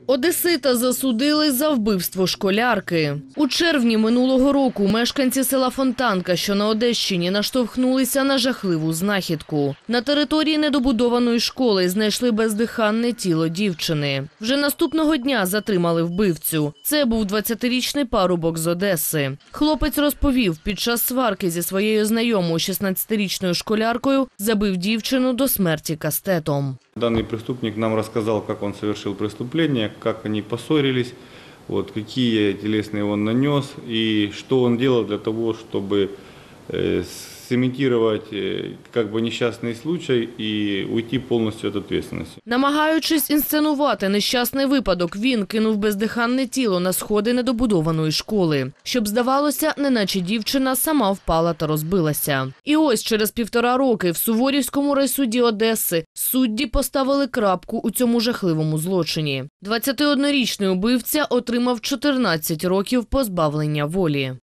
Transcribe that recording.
Одесита засудили за вбивство школярки. У червні минулого року мешканці села Фонтанка, що на Одещині, наштовхнулися на жахливу знахідку. На території недобудованої школи знайшли бездиханне тіло дівчини. Вже наступного дня затримали вбивцю. Це був 20-річний парубок з Одеси. Хлопець розповів, під час сварки зі своєю знайомою 16-річною школяркою забив дівчину до смерті кастетом. Данный преступник нам рассказал, как он совершил преступление, как они поссорились, какие телесные он нанес и что он делал для того, чтобы сымитировать несчастный случай и уйти полностью от ответственности. Намагаючись інсценувати нещасний випадок, він кинув бездиханне тіло на сходи недобудованої школи, щоб здавалося, неначе дівчина сама впала та розбилася. І ось через 1,5 роки в Суворівському райсуді Одеси судді поставили крапку у цьому жахливому злочині. 21-річний убивця отримав 14 років позбавлення волі.